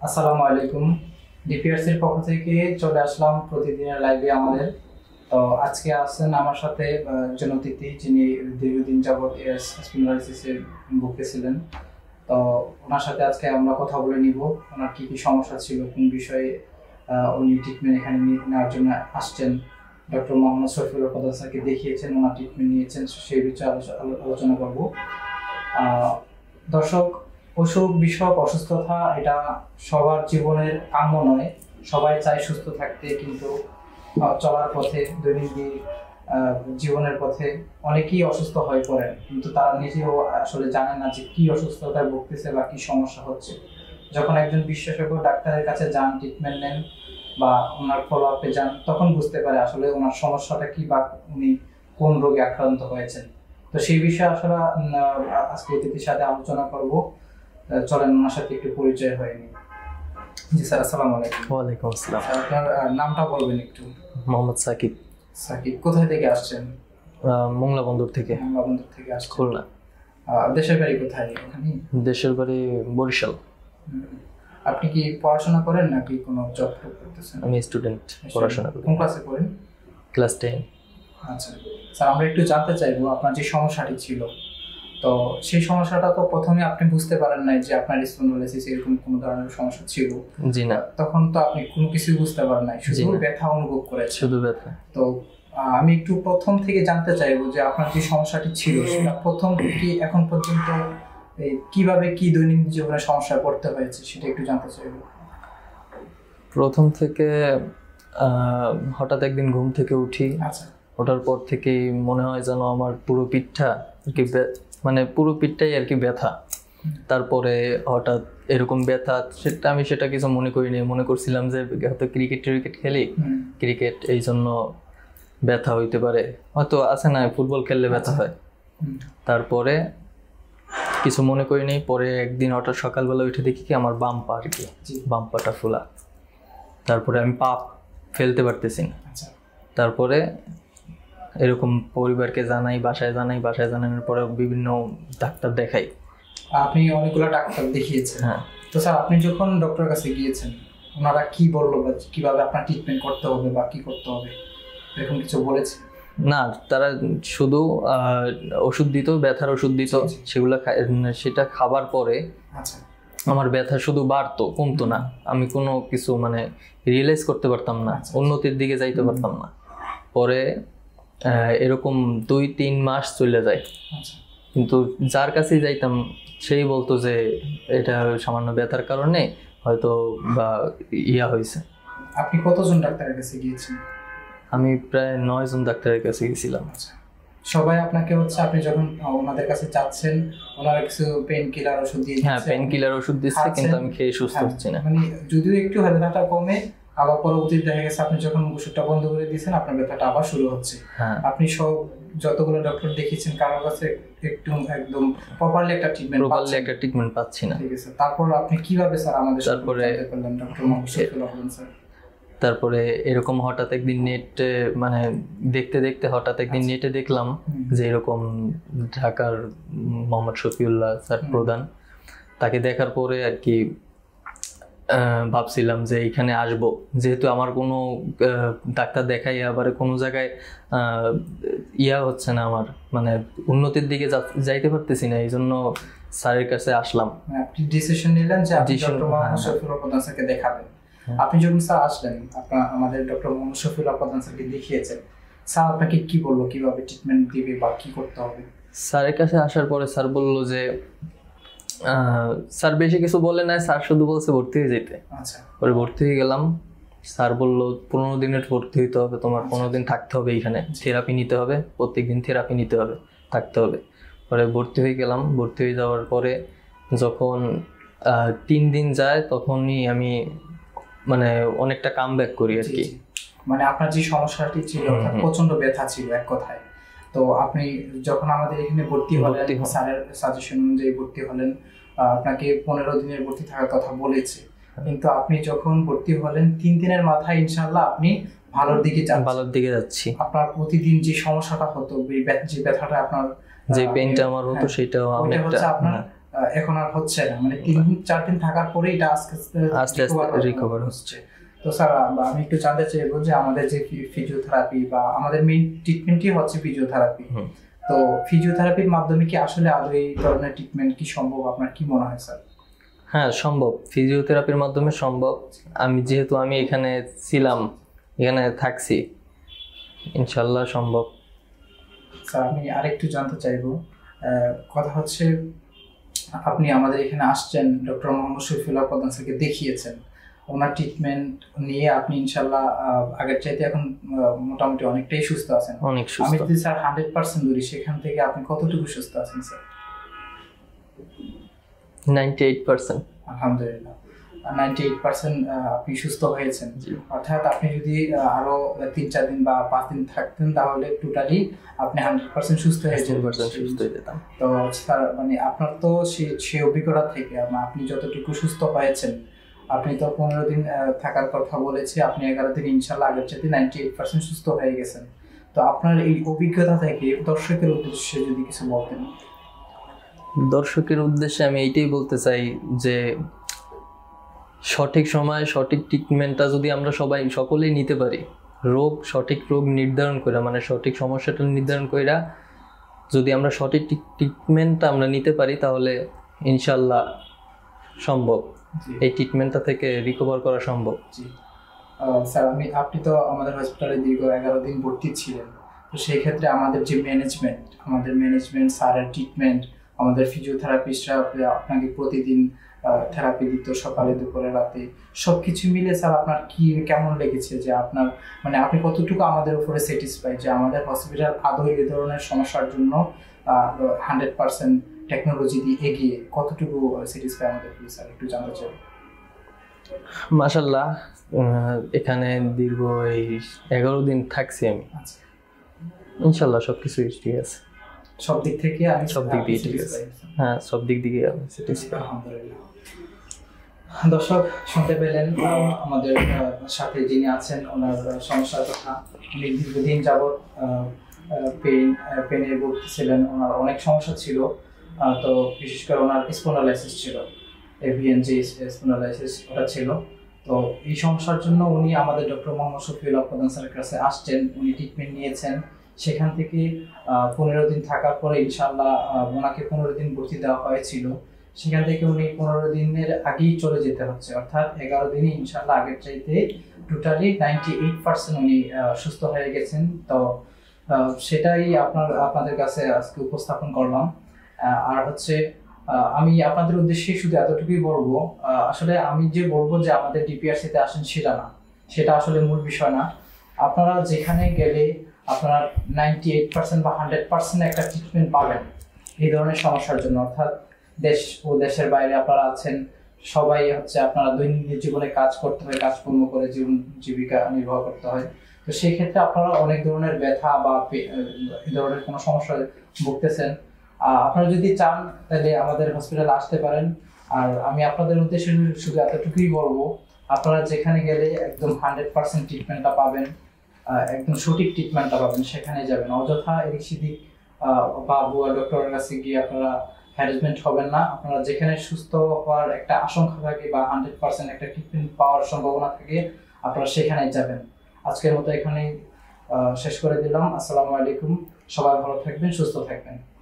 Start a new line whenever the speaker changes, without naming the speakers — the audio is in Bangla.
আসসালামু আলাইকুম। ডিপিআরসির পক্ষ থেকে চলে আসলাম প্রতিদিনের লাইভে আমাদের। তো আজকে আসছেন আমার সাথে একজন অতিথি, যিনি দীর্ঘদিন যাবৎ স্পিনোলাইসিসের ভুগে ছিলেন। তো ওনার সাথে আজকে আমরা কথা বলে নিব, ওনার কী কী সমস্যা ছিল, কোন বিষয়ে উনি ট্রিটমেন্ট এখানে নেওয়ার জন্য আসছেন। ডক্টর মোহাম্মদ শফিউল্লাহ প্রধান স্যারকে দেখিয়েছেন, ওনার ট্রিটমেন্ট নিয়েছেন, সেই বিষয়ে আলোচনা করব। দর্শক, অসুখ বিষয়ক অসুস্থতা এটা সবার জীবনের কাম্য নয়। সবাই চায় সুস্থ থাকতে, কিন্তু চলার পথে, দৈনন্দিন জীবনের পথে অনেকেই অসুস্থ হয়ে পড়েন, কিন্তু তারা নিজেও আসলে জানে না যে কি অসুস্থতায় ভুগতেছে বা কি সমস্যা হচ্ছে। যখন একজন বিশেষজ্ঞ ডাক্তারের কাছে যান, ট্রিটমেন্ট নেন বা ওনার ফলো আপে যান, তখন বুঝতে পারে আসলে ওনার সমস্যাটা কি বা উনি কোন রোগে আক্রান্ত হয়েছেন। তো সেই বিষয়ে আসলে আজকে অতিথির সাথে আলোচনা করব। চলেন ওনার সাথে একটু পরিচয় হয়নি। জি স্যার, আসসালামু আলাইকুম।
ওয়ালাইকুম আসসালাম।
আপনার নামটা বলবেন একটু?
মোহাম্মদ সাকিব।
সাকিব, কোথায় থেকে আসছেন?
মোংলা বন্দর থেকে।
মোংলা বন্দর থেকে আসছেন,
খুলনা।
দেশের বাড়ি কোথায়? ওখানে?
দেশের বাড়ি বরিশাল।
আপনি কি পড়াশোনা করেন নাকি কোনো জব করতেছেন?
আমি স্টুডেন্ট, পড়াশোনা করি।
কোন ক্লাসে পড়েন?
ক্লাস 10।
আচ্ছা স্যার, আমরা একটু জানতে চাইবো আপনার যে সমস্যাটি ছিল। তো সেই সমস্যাটা তো প্রথমে আপনি বুঝতে পারেন নাই যে আপনার স্পন্ডাইলিটিস এরকম কোনো ধরনের সমস্যা ছিল?
জি না,
তখন তো আপনি কোনো কিছু বুঝতে পারেন নাই, শুধু ব্যথা অনুভব করেছেন।
শুধু ব্যথা।
তো আমি একটু প্রথম থেকে জানতে চাইবো যে আপনার যে সমস্যাটি ছিল সেটা প্রথম থেকে এখন পর্যন্ত কিভাবে কি দৈনন্দিন জীবনে সমস্যায় পড়তে হয়েছে সেটা একটু জানতে চাইবো।
প্রথম থেকে হঠাৎ একদিন ঘুম থেকে উঠি।
আচ্ছা।
ওঠার পর থেকেই মনে হয় যেন আমার পুরো পিঠটা আর কি, মানে পুরো পিঠটাই আর কি ব্যথা। তারপরে হঠাৎ এরকম ব্যথা, সেটা কিছু মনে করিনি। মনে করছিলাম যে হয়তো ক্রিকেট খেলি, ক্রিকেট এই জন্য ব্যথা হইতে পারে, হয়তো আছে না ফুটবল খেললে ব্যথা হয়। তারপরে কিছু মনে করিনি। পরে একদিন হঠাৎ সকালবেলা উঠে দেখি কি আমার বাম পা আর কি, বাম পাটা ফোলা। তারপরে আমি পা ফেলতে পারতেছি না। তারপরে এরকম পরিবারকে জানাই, বাসায় জানানোর পরে বিভিন্ন ডাক্তার দেখাই।
আপনি অনেকগুলো ডাক্তার দেখিয়েছেন?
হ্যাঁ।
তো স্যার, আপনি যখন ডক্টরের কাছে গিয়েছেন, ওনারা কি বললো বা কিভাবে আপনার ট্রিটমেন্ট করতে হবে বা কি করতে হবে, এরকম কিছু বলেছে?
না, তারা শুধু ওষুধ দিত, ব্যথার ওষুধ দিত, সেটা খাবার পরে আমার ব্যথা শুধু বাড়তো, কমতো না। আমি কোনো কিছু মানে রিয়েলাইজ করতে পারতাম না, উন্নতির দিকে যাইতে পারতাম না। পরে এরকম 2-3 মাস চলে যায়, কিন্তু যার কাছেই যাইতাম সেই বলতো যে এটা সামান্য ব্যথার কারণে হয়তো বা হয়েছে।
আপনি কতজন ডাক্তারের কাছে গিয়েছেন?
আমি প্রায় 9 জন ডাক্তারের কাছে গেছিলাম।
সবাই আপনাকে আপনি যখন ওনাদের কাছে যাচ্ছেন, ওনারা কিছু পেন কিলার ওষুধ দিয়ে দিচ্ছে?
হ্যাঁ, পেন কিলার ওষুধ দিচ্ছে, কিন্তু আমি খেয়ে সুস্থ হচ্ছি না।
মানে যদিও একটু ব্যথাটা কমে, আবার পরবর্তীতে দেখা গেছে আপনি যখন ওষুধটা বন্ধ করে দিয়েছেন, আপনার ব্যথাটা আবার শুরু হচ্ছে। আপনি সব যতগুলো ডক্টর দেখিয়েছেন, কারোর কাছে একদম প্রপারলি একটা ট্রিটমেন্ট
পাচ্ছি না।
ঠিক আছে, তারপর আপনি কিভাবে স্যার আমাদের তারপরে বললেন ডক্টর মোহাম্মদ শফিউল্লাহ প্রধান স্যার?
তারপরে এরকম হঠাৎ একদিন মানে দেখতে হঠাৎ একদিন নেটে দেখলাম যে এরকম ঢাকার মোহাম্মদ শফিউল্লাহ স্যার প্রধান। তাকে দেখার পরে আর কি ভাবছিলাম যে এখানে আসবো, যেহেতু আমার কোনো ডাক্তার দেখাই আবার কোনো জায়গায় হচ্ছে না, আমার মানে উন্নতির দিকে যাইতে পারতেছি না, এই জন্য স্যারের কাছে আসলাম।
আপনি ডিসিশন নিলেন যে আপনি ডক্টর মোহাম্মদ শফিউল্লাহ প্রধান স্যারকে দেখাবেন। আপনি যখন স্যার আসলেন, আমাদের ডক্টর মোহাম্মদ শফিউল্লাহ প্রধান স্যারকে দেখিয়েছেন, স্যার আপনাকে কি বললো, কিভাবে ট্রিটমেন্ট দিবে বা কি করতে হবে?
স্যারের কাছে আসার পরে স্যার বললো যে স্যার বেশি কিছু বলে নাই, স্যার শুধু বলছে ভর্তি হয়ে যেতে। পরে ভর্তি হয়ে গেলাম। স্যার বললো 15 দিনের ভর্তি হইতে হবে, তোমার 15 দিন থাকতে হবে এইখানে, থেরাপি নিতে হবে, প্রত্যেকদিন থেরাপি নিতে হবে, থাকতে হবে। পরে ভর্তি হয়ে গেলাম। ভর্তি হয়ে যাওয়ার পরে যখন 3 দিন যায়, তখনই আমি মানে অনেকটা কাম ব্যাক করি আর কি।
মানে আপনার যে সমস্যাটি ছিল, প্রচন্ড ব্যথা ছিল এক কথায়। তো আপনি যখন আমাদের এখানে ভর্তি হলেন, স্যারের সাজেশন অনুযায়ী ভর্তি হলেন, আপনাকে 15 দিনের ভর্তি থাকার কথা বলেছে, কিন্তু আপনি যখন ভর্তি হলেন 3 দিনের মাথায় ইনশাআল্লাহ আপনি ভালোর দিকে যাচ্ছি। আপনার প্রতিদিন যে সমস্যাটা হতো, যে ব্যথাটা আপনার,
যে পেইনটা আমার হতো, সেটাও
অনেকটা আপনার এখন আর হচ্ছে না, মানে 3-4 দিন থাকার পরে এটা আস্তে
আস্তে রিকভার হচ্ছে।
তো স্যার আমি একটু জানতে চাইবো যে আমাদের যে ফিজিওথেরাপি বা আমাদের মেইন ট্রিটমেন্টই হচ্ছে ফিজিওথেরাপি, তো ফিজিওথেরাপির মাধ্যমে কি আসলে আদৌ এই ধরনের ট্রিটমেন্ট কি সম্ভব, আপনার কি মনে হয় স্যার?
হ্যাঁ সম্ভব, ফিজিওথেরাপির মাধ্যমে সম্ভব। যেহেতু আমি এখানে ছিলাম, এখানে থাকছি, ইনশাল্লাহ সম্ভব।
স্যার আমি আরেকটু জানতে চাইবো, কথা হচ্ছে আপনি আমাদের এখানে আসছেন, ডক্টর মোহাম্মদ শফিউল্লাহ প্রধান স্যারকে দেখিয়েছেন, ওনার ট্রিটমেন্ট নিয়ে আপনি ইনশাল্লাহ আগের চাইতে এখন মোটামুটি অনেকটাই সুস্থ আছেন।
অনেক সুস্থ।
আমি যদি স্যার 100% ধরি, সেখান থেকে আপনি কতটুকু সুস্থ আছেন স্যার?
98%।
আলহামদুলিল্লাহ, 98% আপনি সুস্থ হয়েছেন। অর্থাৎ আপনি যদি আরো 3-4 দিন বা 5 দিন থাকতেন তাহলে টোটালি আপনি 100% সুস্থ হয়ে যেতেন। তো স্যার মানে আপনার তো সেই অভিজ্ঞতা থেকে আপনি যতটুকু সুস্থ হয়েছেন, আপনি তো 15 দিন থাকার কথা বলেছে, আপনি 11 দিন ইনশাল্লাহ আগের চাইতে 98% সুস্থ হয়ে গেছেন। তো আপনার এই অভিজ্ঞতা থেকে দর্শকের উদ্দেশ্যে যদি কিছু বলতেন।
দর্শকের উদ্দেশ্যে আমি এইটাই বলতে চাই যে সঠিক সময় সঠিক ট্রিটমেন্টটা যদি আমরা সকলেই নিতে পারি, সঠিক রোগ নির্ধারণ করে, মানে সঠিক সমস্যাটা নির্ধারণ করে যদি আমরা সঠিক ট্রিটমেন্টটা আমরা নিতে পারি, তাহলে ইনশাল্লাহ সম্ভব, এই ট্রিটমেন্টটা থেকে রিকভার করা সম্ভব।
স্যার আপনি তো আমাদের হসপিটালে দীর্ঘ 11 দিন ভর্তি ছিলেন, তো সেই ক্ষেত্রে আমাদের যে ম্যানেজমেন্ট স্যারের ট্রিটমেন্ট, আমাদের ফিজিওথেরাপিস্টরা আপনাকে প্রতিদিন থেরাপি দিত, সকালে দুপুরে রাতে, সবকিছু মিলে স্যার আপনার কেমন লেগেছে, যে আপনার মানে আপনি কতটুকু আমাদের উপরে স্যাটিসফাই যে আমাদের হসপিটাল আদৌ এই ধরনের সমস্যার জন্য 100% টেকনোলজি দিয়ে এগিয়ে, কতটুকু স্যাটিসফাই আমাদের, স্যার একটু জানতে চাই।
মাশাআল্লাহ, এখানে দীর্ঘ এই 11 দিন থাকছি আমি, ইনশাআল্লাহ সবকিছু ঠিক আছে,
সব দিক থেকে
ঠিক আছে। হ্যাঁ, সব দিক থেকে আমি স্যাটিসফাই।
আলহামদুলিল্লাহ। দর্শক শুনতে পেলেন আমাদের সাথে যিনি আছেন, ওনার সমস্যার কথা। উনি দীর্ঘদিন যাবৎ পেনে ভুগছিলেন, ওনার অনেক সমস্যা ছিল, তো বিশেষ করে ওনার স্পন্ডালাইসিস ছিল, এভিএনজি স্পন্ডালাইসিস ওটা ছিল। তো এই সমস্যার জন্য উনি আমাদের ডক্টর মোহাম্মদ শফিউল্লাহ প্রধান স্যারের কাছে আসছেন, উনি ট্রিটমেন্ট নিয়েছেন। সেখান থেকে 15 দিন থাকার পরে ইনশাআল্লাহ ওনাকে 15 দিন ভর্তি দেওয়া হয়েছিল। সেখান থেকে উনি 15 দিনের আগেই চলে যেতে হচ্ছে, অর্থাৎ 11 দিনই ইনশাআল্লাহ আগের চাইতে টোটালি 98% উনি সুস্থ হয়ে গেছেন। তো সেটাই আপনাদের কাছে আজকে উপস্থাপন করলাম। আর হচ্ছে আমি আপনাদের উদ্দেশ্যে শুধু এতটুকুই বলবো, আসলে আমি যে বলবো যে আমাদের ডিপিআরসিতে আসেন সেটা না, সেটা আসলে মূল বিষয় না। আপনারা যেখানে গেলে আপনারা 98% বা 100% একটা ট্রিটমেন্ট পাবেন এই ধরনের সমস্যার জন্য, অর্থাৎ দেশ ও দেশের বাইরে আপনারা আছেন, সবাই হচ্ছে আপনারা দৈনন্দিন জীবনে কাজ করতে হয়, কাজকর্ম করে জীবিকা নির্বাহ করতে হয়। তো সেই ক্ষেত্রে আপনারা অনেক ধরনের ব্যথা বা এই ধরনের কোনো সমস্যা ভুগতেছেন, আপনারা যদি চান তাহলে আমাদের হসপিটালে আসতে পারেন। আর আমি আপনাদের উদ্দেশ্যে শুধু এতটুকুই বলবো, আপনারা যেখানে গেলে একদম 100% ট্রিটমেন্টটা পাবেন, একদম সঠিক ট্রিটমেন্টটা পাবেন, সেখানে যাবেন। অযথা এদিক সেদিক বা ভুয়া ডক্টরের কাছে গিয়ে আপনারা হ্যারাসমেন্ট হবেন না। আপনারা যেখানে সুস্থ হওয়ার একটা আশঙ্কা থাকে বা 100% একটা ট্রিটমেন্ট পাওয়ার সম্ভাবনা থাকে, আপনারা সেখানেই যাবেন। আজকের মতো এখানেই শেষ করে দিলাম। আসসালামু আলাইকুম, সবাই ভালো থাকবেন, সুস্থ থাকবেন।